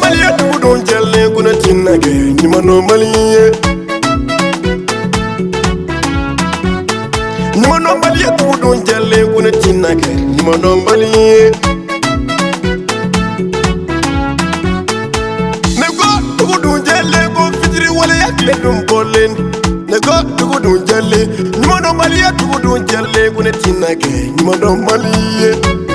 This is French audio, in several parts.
Malia tu don't jelle kuna tinage ni mano malie. Ni mano malia tu don't jelle kuna tinage ni mano malie. Nego tu don't jelle ko fitri wala yakle dum bolen. Nego tu don't jelle ni mano malia tu don't jelle kuna tinage ni mano malie.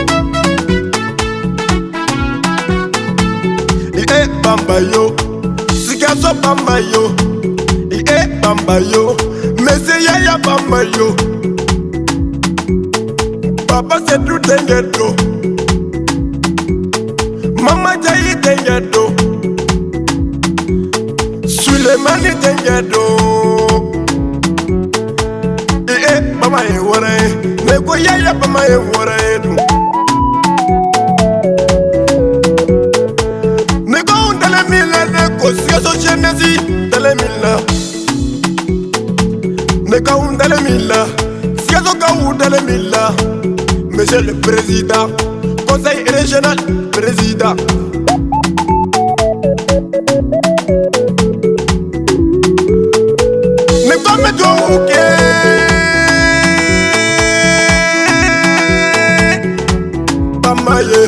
Bamba yo, Sikaso bamba yo, bamba yo, Messiah ya bamba yo. Papa se tu tengedo, Mama jayi tengedo, Sulemani tengedo. Bamba ye wore, Nego ya bamba ye wore du. Sikaso Genesi Dalemila Nekaoum Dalemila Sikaso Kaou Dalemila Monsieur le Président Conseil régional Président Nekome Douke Bamaye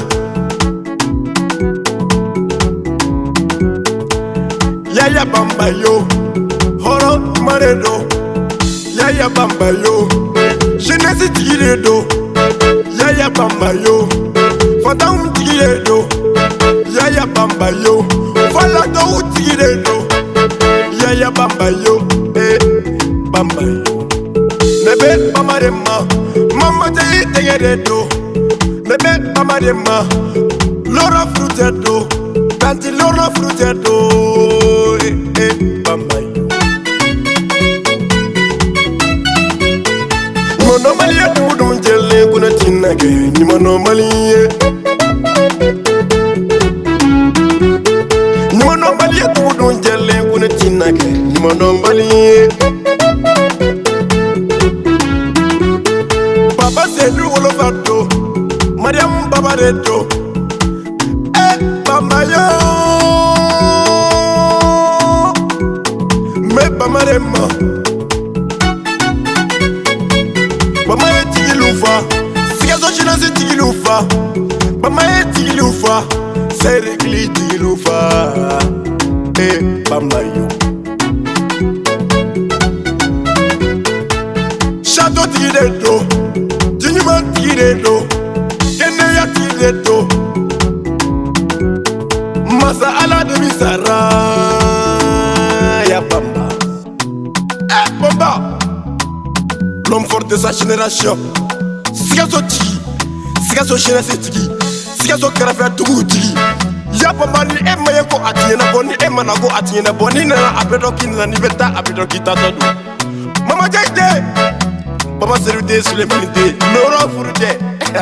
Yaya bamba yo, horo maredo. Yaya bamba yo, Genesi tiredo. Yaya bamba yo, Fadaum tiredo. Yaya bamba yo, Falado tiredo. Yaya bamba yo, bamba yo. Nebe bamarema, Mama jayi tegeredo. Nebe bamarema, Lora frutedo. Tanti Lora frutedo. Bamba yo. Mono malia tu don't jelle kuna tinage ni mono malie. Ni mono malia tu don't jelle kuna tinage ni mono malie. Papa se du wolo fatto, Mariam baba redo. Bamba yo. Bamarema Bamaye tigilufa Sikaso Genesi tigilufa Bamaye tigilufa Serekli tigilufa Bamba yo Chateau tigiredo Jinyuman tigiredo Keneya tigiredo Masa ala de misara Ya Bamba Bamba, l'homme fort de sa génération. Sikaso Tigi, Sikaso Genesi Tigi, Sikaso Karafia Tougou Tigi. Ya Bamba ni maye ko atiyena boni, mana ko atiyena boni na abedo kinna ni beta abedo kitatodu. Mama jaide, Baba Serude Sulemani de, Lora Furude.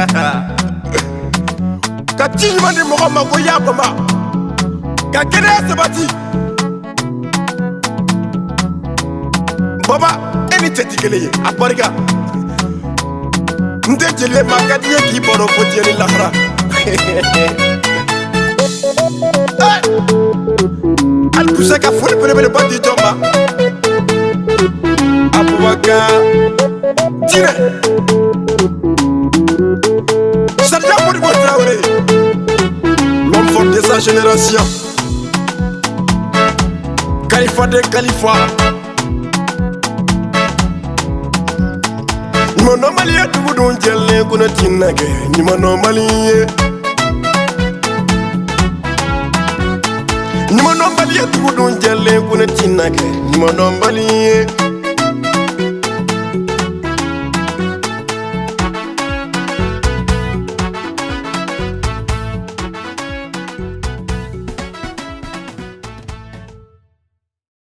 Kati mandi mokoma ko ya Bamba. Kakere sabati. Baba, eni tetikele akbarika. Ndejele makadiye ki boro fotieni lahra. Al kusaka furi pere bandi jomba. Abubakar Tire. Sergent Modibo Traoré. L'homme fort de sa génération. Khalifa de Khalifa. Mono malia tu don't jelle kuna tinage ni mono malie. Ni mono malia tu don't jelle kuna tinage ni mono malie.